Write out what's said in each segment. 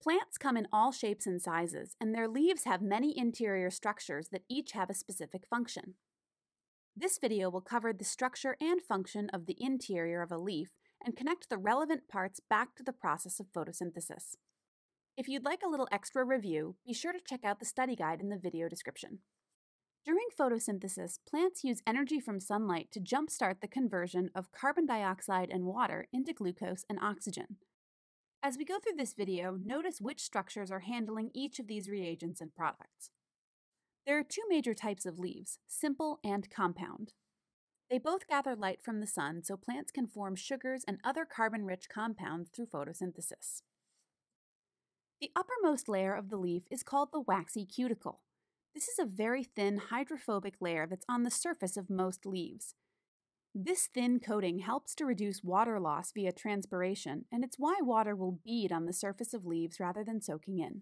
Plants come in all shapes and sizes, and their leaves have many interior structures that each have a specific function. This video will cover the structure and function of the interior of a leaf and connect the relevant parts back to the process of photosynthesis. If you'd like a little extra review, be sure to check out the study guide in the video description. During photosynthesis, plants use energy from sunlight to jumpstart the conversion of carbon dioxide and water into glucose and oxygen. As we go through this video, notice which structures are handling each of these reagents and products. There are two major types of leaves, simple and compound. They both gather light from the sun so plants can form sugars and other carbon-rich compounds through photosynthesis. The uppermost layer of the leaf is called the waxy cuticle. This is a very thin hydrophobic layer that's on the surface of most leaves. This thin coating helps to reduce water loss via transpiration, and it's why water will bead on the surface of leaves rather than soaking in.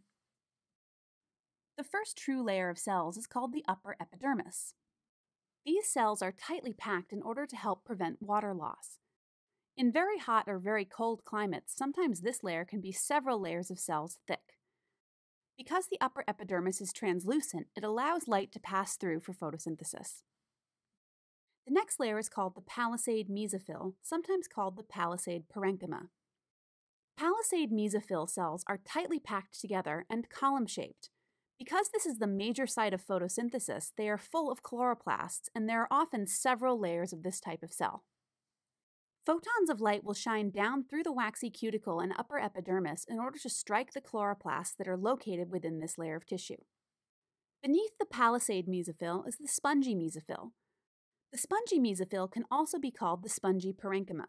The first true layer of cells is called the upper epidermis. These cells are tightly packed in order to help prevent water loss. In very hot or very cold climates, sometimes this layer can be several layers of cells thick. Because the upper epidermis is translucent, it allows light to pass through for photosynthesis. The next layer is called the Palisade mesophyll, sometimes called the Palisade parenchyma. Palisade mesophyll cells are tightly packed together and column-shaped. Because this is the major site of photosynthesis, they are full of chloroplasts, and there are often several layers of this type of cell. Photons of light will shine down through the waxy cuticle and upper epidermis in order to strike the chloroplasts that are located within this layer of tissue. Beneath the Palisade mesophyll is the Spongy mesophyll. The Spongy mesophyll can also be called the Spongy parenchyma.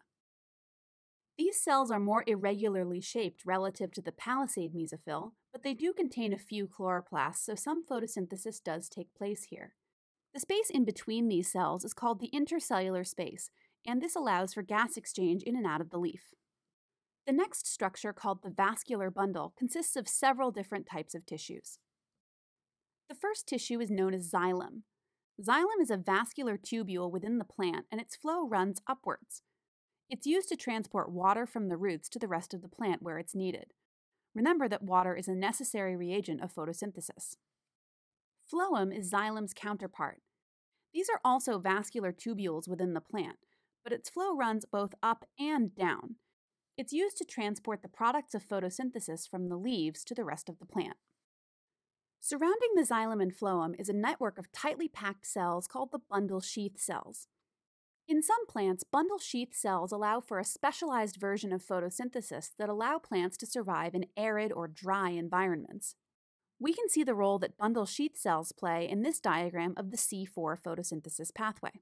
These cells are more irregularly shaped relative to the Palisade mesophyll, but they do contain a few chloroplasts, so some photosynthesis does take place here. The space in between these cells is called the intercellular space, and this allows for gas exchange in and out of the leaf. The next structure, called the vascular bundle, consists of several different types of tissues. The first tissue is known as xylem. Xylem is a vascular tubule within the plant, and its flow runs upwards. It's used to transport water from the roots to the rest of the plant where it's needed. Remember that water is a necessary reagent of photosynthesis. Phloem is xylem's counterpart. These are also vascular tubules within the plant, but its flow runs both up and down. It's used to transport the products of photosynthesis from the leaves to the rest of the plant. Surrounding the xylem and phloem is a network of tightly packed cells called the bundle sheath cells. In some plants, bundle sheath cells allow for a specialized version of photosynthesis that allow plants to survive in arid or dry environments. We can see the role that bundle sheath cells play in this diagram of the C4 photosynthesis pathway.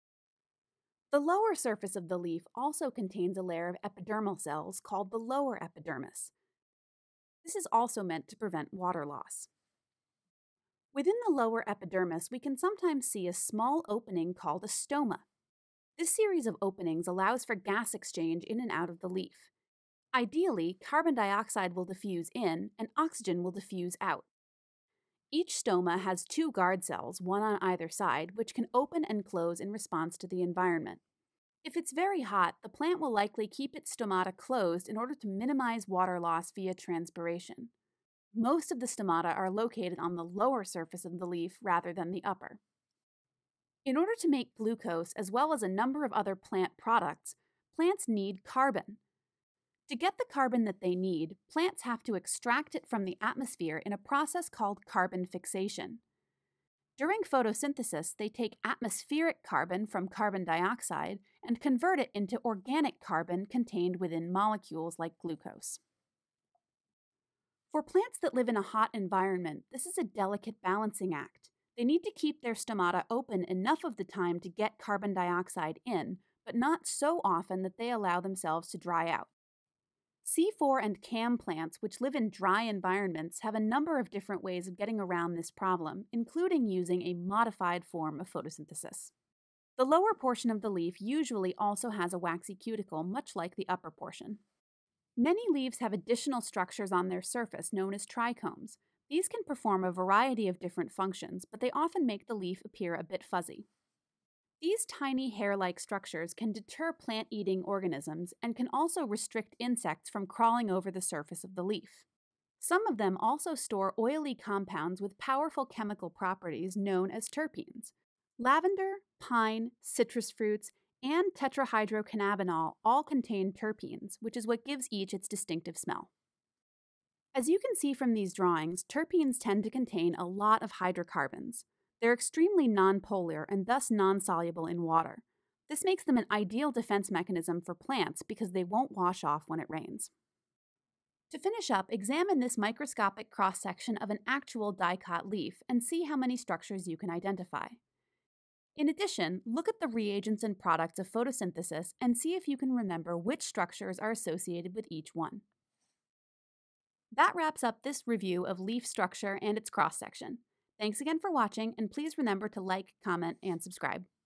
The lower surface of the leaf also contains a layer of epidermal cells called the lower epidermis. This is also meant to prevent water loss. Within the lower epidermis, we can sometimes see a small opening called a stoma. This series of openings allows for gas exchange in and out of the leaf. Ideally, carbon dioxide will diffuse in and oxygen will diffuse out. Each stoma has two guard cells, one on either side, which can open and close in response to the environment. If it's very hot, the plant will likely keep its stomata closed in order to minimize water loss via transpiration. Most of the stomata are located on the lower surface of the leaf rather than the upper. In order to make glucose, as well as a number of other plant products, plants need carbon. To get the carbon that they need, plants have to extract it from the atmosphere in a process called carbon fixation. During photosynthesis, they take atmospheric carbon from carbon dioxide and convert it into organic carbon contained within molecules like glucose. For plants that live in a hot environment, this is a delicate balancing act. They need to keep their stomata open enough of the time to get carbon dioxide in, but not so often that they allow themselves to dry out. C4 and CAM plants, which live in dry environments, have a number of different ways of getting around this problem, including using a modified form of photosynthesis. The lower portion of the leaf usually also has a waxy cuticle, much like the upper portion. Many leaves have additional structures on their surface known as trichomes. These can perform a variety of different functions, but they often make the leaf appear a bit fuzzy. These tiny hair-like structures can deter plant-eating organisms and can also restrict insects from crawling over the surface of the leaf. Some of them also store oily compounds with powerful chemical properties known as terpenes. Lavender, pine, citrus fruits, and tetrahydrocannabinol all contain terpenes, which is what gives each its distinctive smell. As you can see from these drawings, terpenes tend to contain a lot of hydrocarbons. They're extremely nonpolar and thus non-soluble in water. This makes them an ideal defense mechanism for plants because they won't wash off when it rains. To finish up, examine this microscopic cross-section of an actual dicot leaf and see how many structures you can identify. In addition, look at the reagents and products of photosynthesis and see if you can remember which structures are associated with each one. That wraps up this review of leaf structure and its cross-section. Thanks again for watching, and please remember to like, comment, and subscribe.